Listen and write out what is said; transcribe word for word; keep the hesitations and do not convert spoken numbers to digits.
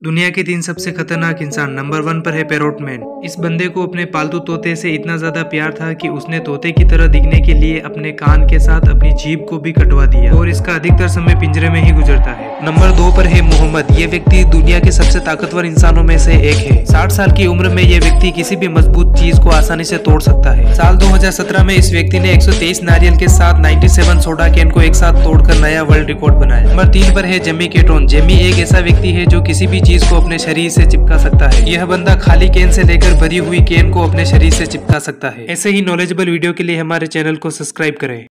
दुनिया के तीन सबसे खतरनाक इंसान नंबर वन पर है पैरोट मैन। इस बंदे को अपने पालतू तोते से इतना ज्यादा प्यार था कि उसने तोते की तरह दिखने के लिए अपने कान के साथ अपनी जीभ को भी कटवा दिया और इसका अधिकतर समय पिंजरे में ही गुजरता है। नंबर दो पर है मोहम्मद। ये व्यक्ति दुनिया के सबसे ताकतवर इंसानों में से एक है। साठ साल की उम्र में ये व्यक्ति किसी भी मजबूत चीज को आसानी से तोड़ सकता है। साल दो हज़ार सत्रह में इस व्यक्ति ने एक सौ तेईस नारियल के साथ सत्तानवे सोडा कैन को एक साथ तोड़कर नया वर्ल्ड रिकॉर्ड बनाया। नंबर तीन पर है जेमी केटोन। जेमी एक ऐसा व्यक्ति है जो किसी भी चीज को अपने शरीर से चिपका सकता है। यह बंदा खाली कैन से लेकर भरी हुई कैन को अपने शरीर से चिपका सकता है। ऐसे ही नॉलेजेबल वीडियो के लिए हमारे चैनल को सब्सक्राइब करें।